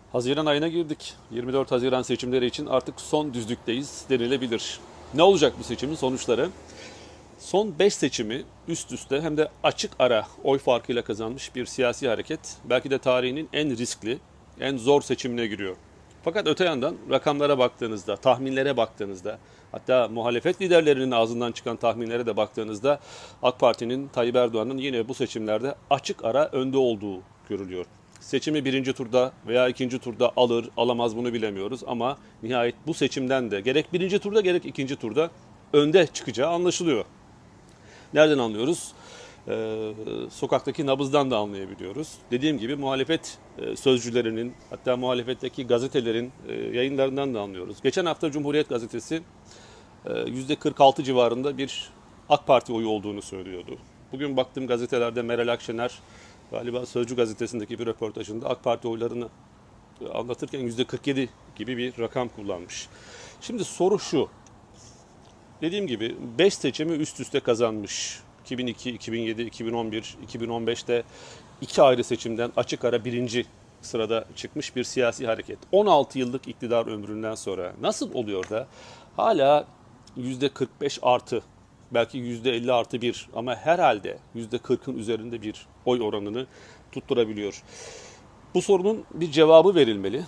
Haziran ayına girdik. 24 Haziran seçimleri için artık son düzlükteyiz denilebilir. Ne olacak bu seçimin sonuçları? Son 5 seçimi üst üste hem de açık ara oy farkıyla kazanmış bir siyasi hareket belki de tarihinin en riskli, en zor seçimine giriyor. Fakat öte yandan rakamlara baktığınızda, tahminlere baktığınızda, hatta muhalefet liderlerinin ağzından çıkan tahminlere de baktığınızda AK Parti'nin, Tayyip Erdoğan'ın yine bu seçimlerde açık ara önde olduğu görülüyor. Seçimi birinci turda veya ikinci turda alır, alamaz bunu bilemiyoruz ama nihayet bu seçimden de gerek birinci turda gerek ikinci turda önde çıkacağı anlaşılıyor. Nereden anlıyoruz? Sokaktaki nabızdan da anlayabiliyoruz. Dediğim gibi muhalefet sözcülerinin hatta muhalefetteki gazetelerin yayınlarından da anlıyoruz. Geçen hafta Cumhuriyet Gazetesi %46 civarında bir AK Parti oyu olduğunu söylüyordu. Bugün baktığım gazetelerde Meral Akşener galiba Sözcü gazetesindeki bir röportajında AK Parti oylarını anlatırken %47 gibi bir rakam kullanmış. Şimdi soru şu. Dediğim gibi 5 seçimi üst üste kazanmış. 2002, 2007, 2011, 2015'te iki ayrı seçimden açık ara birinci sırada çıkmış bir siyasi hareket. 16 yıllık iktidar ömründen sonra nasıl oluyor da hala %45 artı, belki %50 artı bir ama herhalde %40'ın üzerinde bir oy oranını tutturabiliyor. Bu sorunun bir cevabı verilmeli.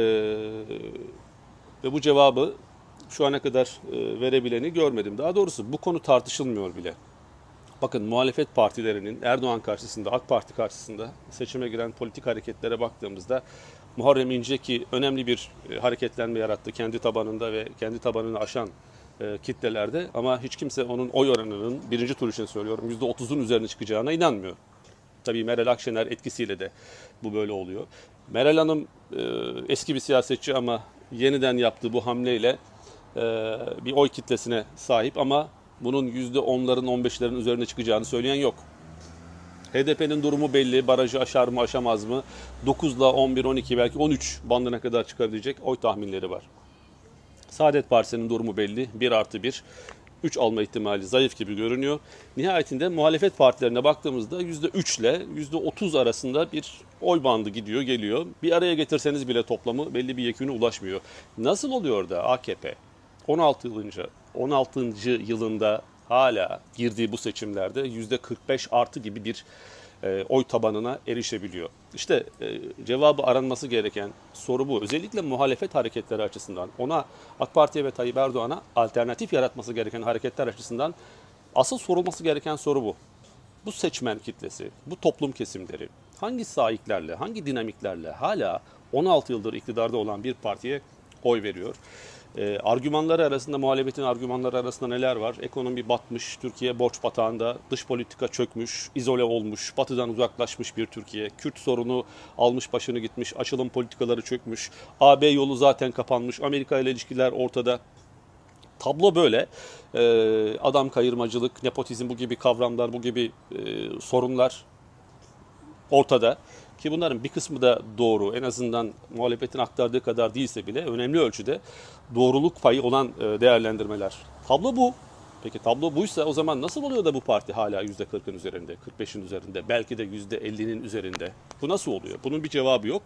Ve bu cevabı şu ana kadar verebileni görmedim. Daha doğrusu bu konu tartışılmıyor bile. Bakın muhalefet partilerinin Erdoğan karşısında, AK Parti karşısında seçime giren politik hareketlere baktığımızda Muharrem İnce ki önemli bir hareketlenme yarattı kendi tabanında ve kendi tabanını aşan kitlelerde ama hiç kimse onun oy oranının birinci tur için söylüyorum %30'un üzerine çıkacağına inanmıyor. Tabii Meral Akşener etkisiyle de bu böyle oluyor. Meral Hanım eski bir siyasetçi ama yeniden yaptığı bu hamleyle bir oy kitlesine sahip ama bunun %10'ların 15'lerin üzerine çıkacağını söyleyen yok. HDP'nin durumu belli. Barajı aşar mı aşamaz mı? 9'la 11, 12 belki 13 bandına kadar çıkabilecek oy tahminleri var. Saadet Partisi'nin durumu belli. 1+1. 3 alma ihtimali zayıf gibi görünüyor. Nihayetinde muhalefet partilerine baktığımızda %3 ile %30 arasında bir oy bandı gidiyor geliyor. Bir araya getirseniz bile toplamı belli bir yekûne ulaşmıyor. Nasıl oluyor da AKP 16. yılında hala girdiği bu seçimlerde %45 artı gibi bir oy tabanına erişebiliyor. İşte cevabı aranması gereken soru bu. Özellikle muhalefet hareketleri açısından ona AK Parti'ye ve Tayyip Erdoğan'a alternatif yaratması gereken hareketler açısından asıl sorulması gereken soru bu. Bu seçmen kitlesi, bu toplum kesimleri hangi sahiplerle, hangi dinamiklerle hala 16 yıldır iktidarda olan bir partiye oy veriyor? Argümanları arasında, muhalefetin argümanları arasında neler var? Ekonomi batmış, Türkiye borç batağında, dış politika çökmüş, izole olmuş, batıdan uzaklaşmış bir Türkiye. Kürt sorunu almış başını gitmiş, açılım politikaları çökmüş, AB yolu zaten kapanmış, Amerika ile ilişkiler ortada. Tablo böyle. Adam kayırmacılık, nepotizm bu gibi kavramlar, bu gibi sorunlar ortada. Ki bunların bir kısmı da doğru. En azından muhalefetin aktardığı kadar değilse bile önemli ölçüde doğruluk payı olan değerlendirmeler. Tablo bu. Peki tablo buysa o zaman nasıl oluyor da bu parti hala %40'ın üzerinde, 45'in üzerinde, belki de %50'nin üzerinde? Bu nasıl oluyor? Bunun bir cevabı yok.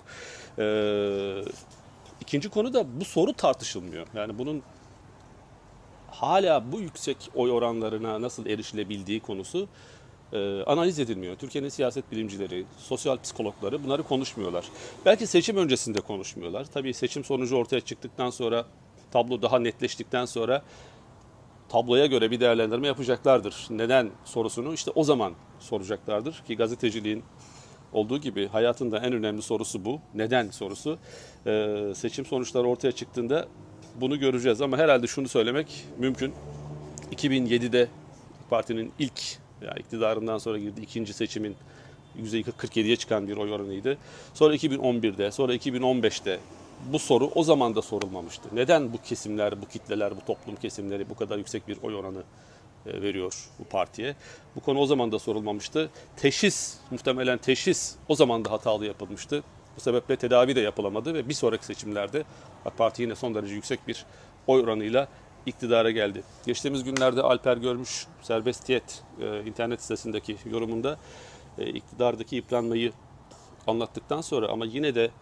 İkinci konu da bu soru tartışılmıyor. Yani bunun hala bu yüksek oy oranlarına nasıl erişilebildiği konusu analiz edilmiyor. Türkiye'nin siyaset bilimcileri, sosyal psikologları bunları konuşmuyorlar. Belki seçim öncesinde konuşmuyorlar. Tabii seçim sonucu ortaya çıktıktan sonra, tablo daha netleştikten sonra tabloya göre bir değerlendirme yapacaklardır. Neden sorusunu işte o zaman soracaklardır ki gazeteciliğin olduğu gibi hayatında en önemli sorusu bu. Neden sorusu. Seçim sonuçları ortaya çıktığında bunu göreceğiz ama herhalde şunu söylemek mümkün. 2007'de partinin ilk yani iktidarından sonra girdiği ikinci seçimin %47'ye çıkan bir oy oranıydı. Sonra 2011'de, sonra 2015'te bu soru o zaman da sorulmamıştı. Neden bu kesimler, bu kitleler, bu toplum kesimleri bu kadar yüksek bir oy oranı veriyor bu partiye? Bu konu o zaman da sorulmamıştı. Muhtemelen teşhis o zaman da hatalı yapılmıştı. Bu sebeple tedavi de yapılamadı ve bir sonraki seçimlerde AK Parti yine son derece yüksek bir oy oranıyla iktidara geldi. Geçtiğimiz günlerde Alper Görmüş Serbestiyet internet sitesindeki yorumunda iktidardaki yıpranmayı anlattıktan sonra ama yine de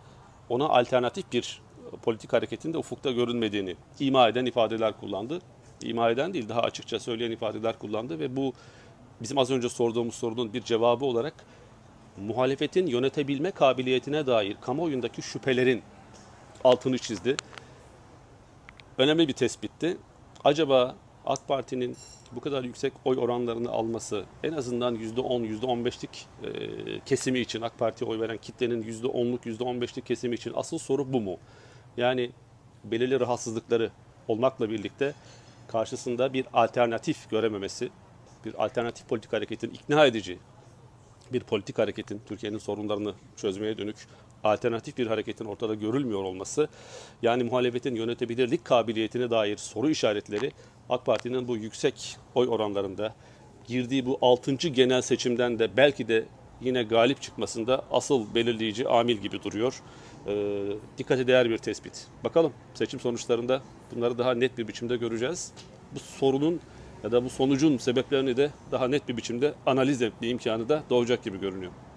ona alternatif bir politik hareketin de ufukta görünmediğini ima eden ifadeler kullandı. İma eden değil, daha açıkça söyleyen ifadeler kullandı ve bu bizim az önce sorduğumuz sorunun bir cevabı olarak muhalefetin yönetebilme kabiliyetine dair kamuoyundaki şüphelerin altını çizdi. Önemli bir tespitti. Acaba AK Parti'nin bu kadar yüksek oy oranlarını alması en azından %10, %15'lik kesimi için, AK Parti'ye oy veren kitlenin %10'luk, %15'lik kesimi için asıl soru bu mu? Yani belirli rahatsızlıkları olmakla birlikte karşısında bir alternatif görememesi, bir alternatif politik hareketin ikna edici, bir politik hareketin Türkiye'nin sorunlarını çözmeye dönük alternatif bir hareketin ortada görülmüyor olması, yani muhalefetin yönetebilirlik kabiliyetine dair soru işaretleri AK Parti'nin bu yüksek oy oranlarında girdiği bu 6. genel seçimden de belki de yine galip çıkmasında asıl belirleyici amil gibi duruyor. Dikkate değer bir tespit. Bakalım seçim sonuçlarında bunları daha net bir biçimde göreceğiz. Bu sorunun ya da bu sonucun sebeplerini de daha net bir biçimde analiz etme imkanı da doğacak gibi görünüyor.